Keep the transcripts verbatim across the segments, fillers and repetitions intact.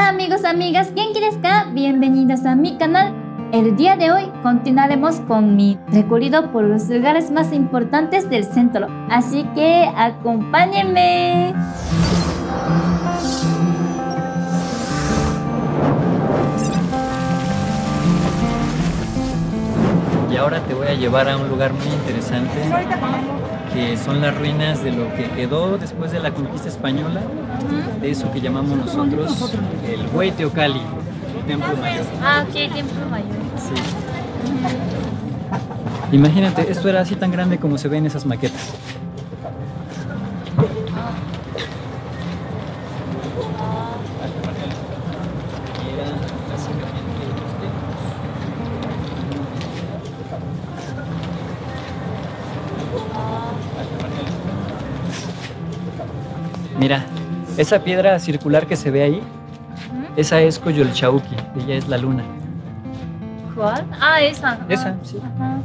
Hola amigos, amigas, ¿genki desu ka? Bienvenidos a mi canal. El día de hoy continuaremos con mi recorrido por los lugares más importantes del centro. Así que acompáñenme. Y ahora te voy a llevar a un lugar muy interesante, que son las ruinas de lo que quedó después de la conquista española, de eso que llamamos nosotros el Hueyteocalli, el Templo Mayor. Ah, ok, Templo Mayor. Sí. Imagínate, esto era así tan grande como se ve en esas maquetas. Mira, esa piedra circular que se ve ahí, esa es Coyolxauhqui, ella es la luna. ¿Cuál? Ah, esa. Esa, sí. Ajá.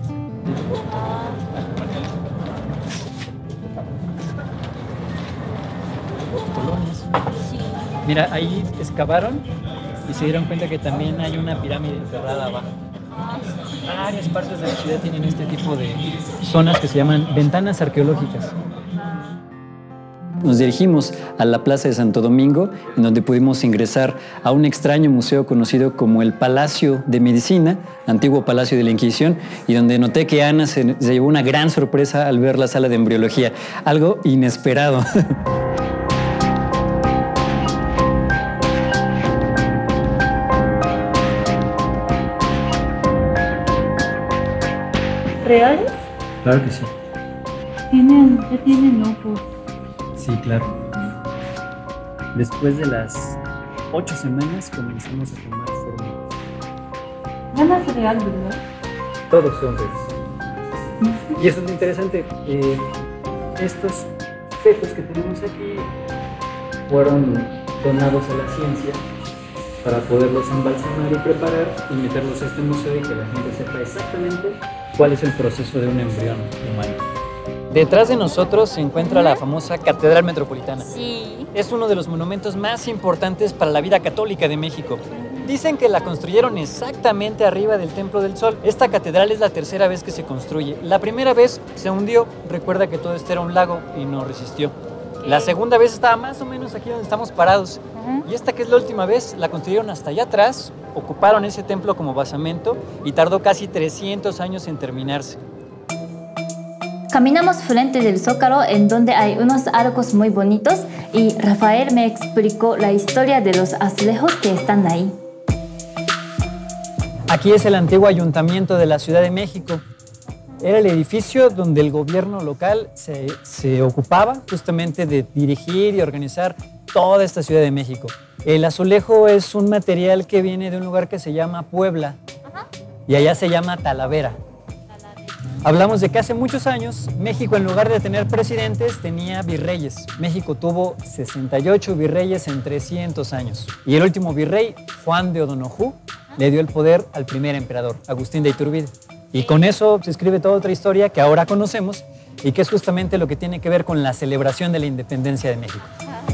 Sí. Mira, ahí excavaron y se dieron cuenta que también hay una pirámide enterrada abajo. Varias partes de la ciudad tienen este tipo de zonas que se llaman ventanas arqueológicas. Nos dirigimos a la Plaza de Santo Domingo, en donde pudimos ingresar a un extraño museo conocido como el Palacio de Medicina, antiguo Palacio de la Inquisición, y donde noté que Ana se, se llevó una gran sorpresa al ver la sala de embriología, algo inesperado. ¿Reales? Claro que sí. Tienen, ya tienen ojos. Sí, claro. Después de las ocho semanas comenzamos a tomar forma. No es real, ¿verdad? Todos son reales. Y eso es lo interesante. Eh, estos fetos que tenemos aquí fueron donados a la ciencia para poderlos embalsamar y preparar y meterlos a este museo y que la gente sepa exactamente cuál es el proceso de un embrión humano. Detrás de nosotros se encuentra la famosa Catedral Metropolitana. Sí. Es uno de los monumentos más importantes para la vida católica de México. Dicen que la construyeron exactamente arriba del Templo del Sol. Esta catedral es la tercera vez que se construye. La primera vez se hundió. Recuerda que todo esto era un lago y no resistió. La segunda vez estaba más o menos aquí donde estamos parados. Uh-huh. Y esta que es la última vez, la construyeron hasta allá atrás, ocuparon ese templo como basamento y tardó casi trescientos años en terminarse. Caminamos frente del Zócalo, en donde hay unos arcos muy bonitos, y Rafael me explicó la historia de los azulejos que están ahí. Aquí es el antiguo ayuntamiento de la Ciudad de México. Era el edificio donde el gobierno local se, se ocupaba justamente de dirigir y organizar toda esta Ciudad de México. El azulejo es un material que viene de un lugar que se llama Puebla. Ajá. Y allá se llama Talavera. Hablamos de que hace muchos años México, en lugar de tener presidentes, tenía virreyes. México tuvo sesenta y ocho virreyes en trescientos años. Y el último virrey, Juan de O'Donojú, le dio el poder al primer emperador, Agustín de Iturbide. Y con eso se escribe toda otra historia que ahora conocemos y que es justamente lo que tiene que ver con la celebración de la independencia de México.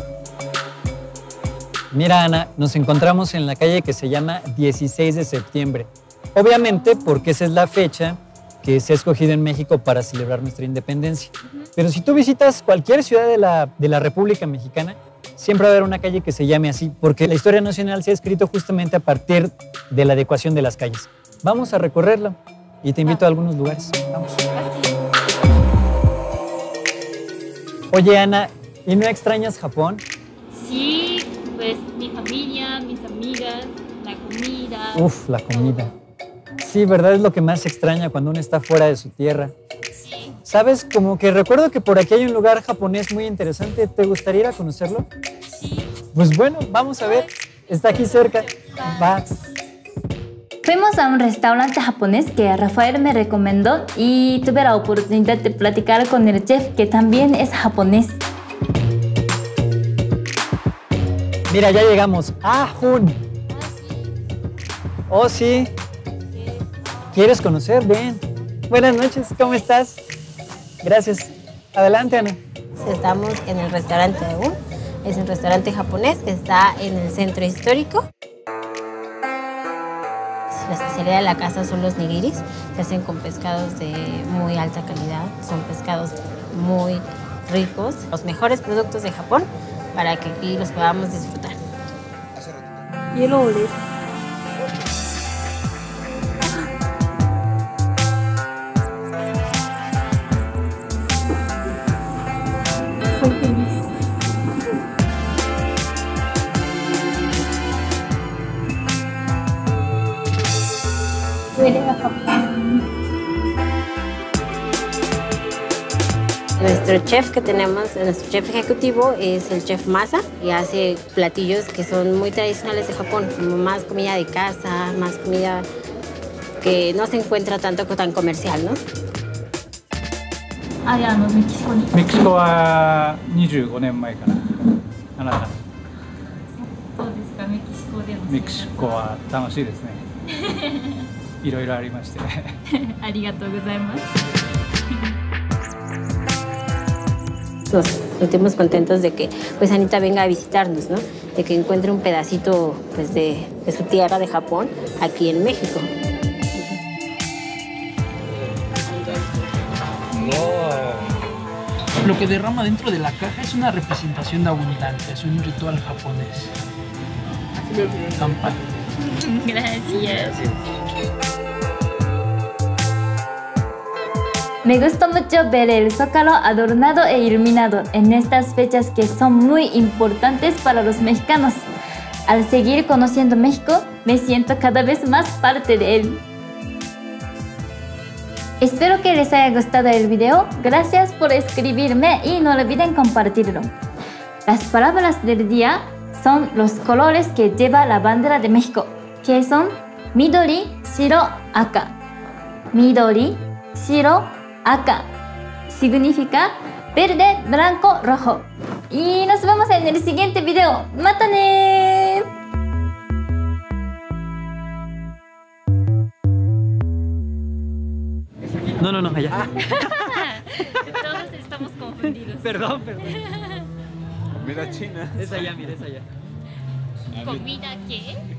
Mira, Ana, nos encontramos en la calle que se llama dieciséis de septiembre. Obviamente porque esa es la fecha que se ha escogido en México para celebrar nuestra independencia. Uh-huh. Pero si tú visitas cualquier ciudad de la, de la República Mexicana, siempre va a haber una calle que se llame así, porque la historia nacional se ha escrito justamente a partir de la adecuación de las calles. Vamos a recorrerla y te invito ah. a algunos lugares. Vamos. Oye, Ana, ¿y no extrañas Japón? Sí, pues mi familia, mis amigas, la comida. Uf, la comida. Sí, ¿verdad? Es lo que más se extraña cuando uno está fuera de su tierra. Sí. ¿Sabes? Como que recuerdo que por aquí hay un lugar japonés muy interesante. ¿Te gustaría ir a conocerlo? Sí. Pues bueno, vamos a ver. Está aquí cerca. Va. Fuimos a un restaurante japonés que Rafael me recomendó y tuve la oportunidad de platicar con el chef, que también es japonés. Mira, ya llegamos. Ah, Jun. Oh, sí. ¿Quieres conocer? Ven. Buenas noches, ¿cómo estás? Gracias. Adelante, Ana. Estamos en el restaurante de Un. Es un restaurante japonés que está en el centro histórico. La especialidad de la casa son los nigiris. Se hacen con pescados de muy alta calidad. Son pescados muy ricos. Los mejores productos de Japón para que aquí los podamos disfrutar. Quiero oler. Soy feliz. Huele a Japón. Nuestro chef que tenemos, nuestro chef ejecutivo es el chef Masa y hace platillos que son muy tradicionales de Japón, como más comida de casa, más comida que no se encuentra tanto tan comercial, ¿no? あれあのメキシコに。 メキシコはにじゅうごねんまえかな。あなた。 どうですかメキシコでの。 メキシコは楽しいですね。いろいろありまして。 ありがとうございます。 Nos sentimos contentos de que pues Anita venga a visitarnos, ¿no? De que encuentre un pedacito pues, de, de su tierra de Japón aquí en México. Lo que derrama dentro de la caja es una representación de abundancia, es un ritual japonés. Kanpai. Gracias. Me gusta mucho ver el zócalo adornado e iluminado en estas fechas que son muy importantes para los mexicanos. Al seguir conociendo México, me siento cada vez más parte de él. Espero que les haya gustado el video. Gracias por escribirme y no olviden compartirlo. Las palabras del día son los colores que lleva la bandera de México, que son Midori, Shiro, Aka. Midori, Shiro, Aka. Significa verde, blanco, rojo. Y nos vemos en el siguiente video. ¡Mata ne! No, no, no, allá. Todos estamos confundidos. Perdón, perdón. Comida china. Es allá, mira, es allá. ¿Comida qué?